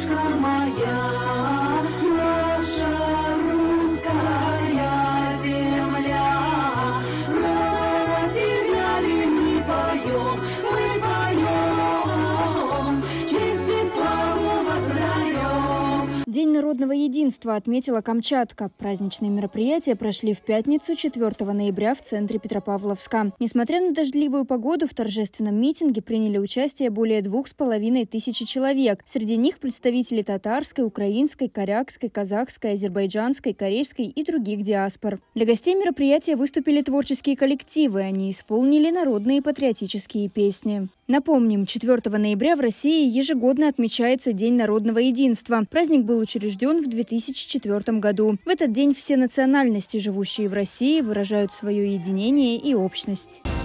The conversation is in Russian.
матушка моя, наша русская земля. Про тебя ли мы поем, честь и славу воздаем. День народного единства отметила Камчатка. Праздничные мероприятия прошли в пятницу, 4 ноября, в центре Петропавловска. Несмотря на дождливую погоду, в торжественном митинге приняли участие более 2500 человек. Среди них представители татарской, украинской, корякской, казахской, азербайджанской, корейской и других диаспор. Для гостей мероприятия выступили творческие коллективы. Они исполнили народные патриотические песни. Напомним, 4 ноября в России ежегодно отмечается День народного единства. Праздник был учрежден в 2004 году. В этот день все национальности, живущие в России, выражают свое единение и общность.